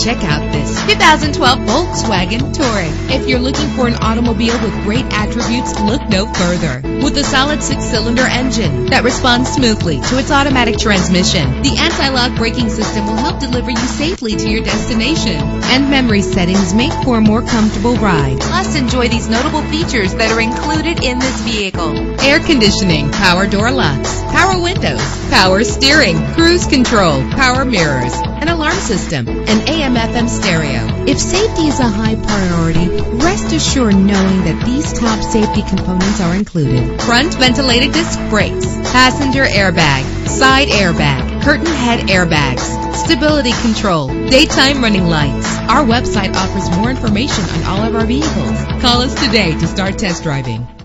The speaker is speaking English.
Check out this 2012 Volkswagen Touareg. If you're looking for an automobile with great attributes, look no further. With a solid 6-cylinder engine that responds smoothly to its automatic transmission, the anti-lock braking system will help deliver you safely to your destination. And memory settings make for a more comfortable ride. Plus, enjoy these notable features that are included in this vehicle: air conditioning, power door locks, power windows, power steering, cruise control, power mirrors, an alarm system, and AM/FM stereo. If safety is a high priority, rest assured knowing that these top safety components are included: front ventilated disc brakes, passenger airbag, side airbag, curtain head airbags, stability control, daytime running lights. Our website offers more information on all of our vehicles. Call us today to start test driving.